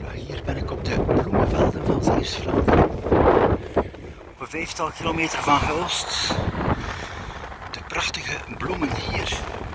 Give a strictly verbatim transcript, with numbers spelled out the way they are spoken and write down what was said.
Hier ben ik op de bloemenvelden van Zeeuws-Vlaanderen. Op een vijftal kilometer van Hulst. De prachtige bloemen hier.